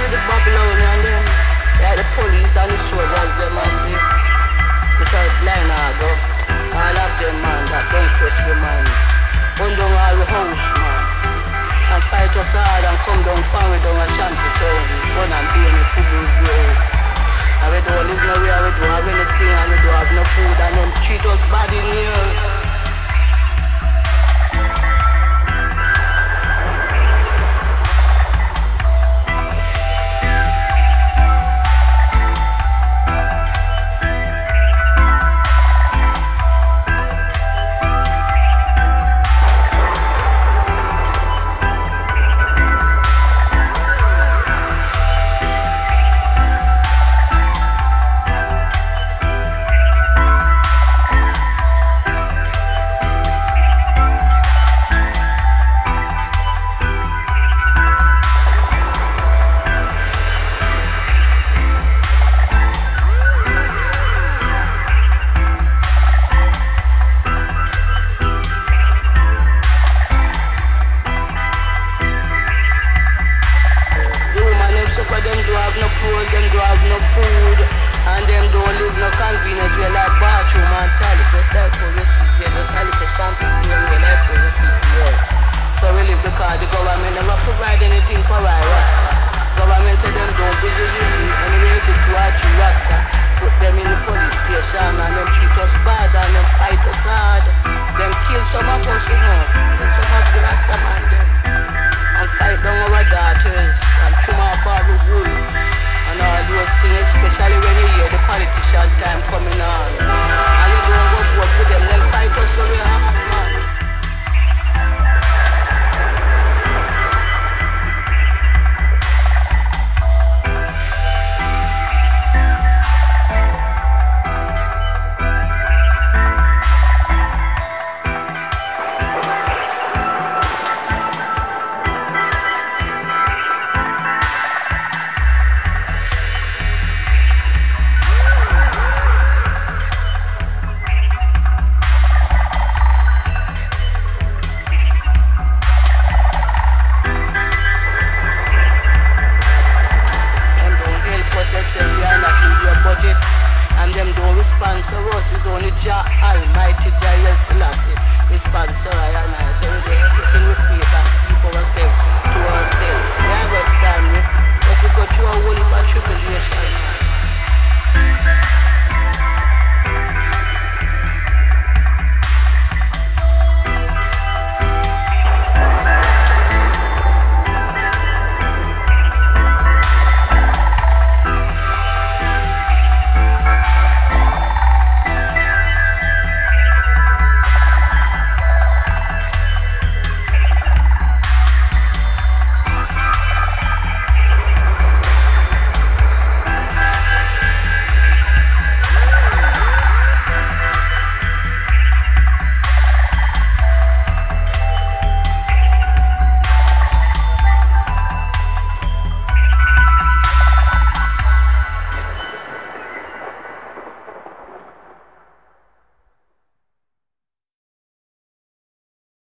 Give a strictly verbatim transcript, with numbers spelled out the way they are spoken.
see the Babylonian them, yeah, the police and the soldiers them and the without line I go. All of them man that don't touch the man. Run down all the house man. And fight us hard and come down farm we down a shanty town. Run and be in the football ground. And we don't live nowhere, we don't have anything and we don't have no food and them treat us bad in here. Provide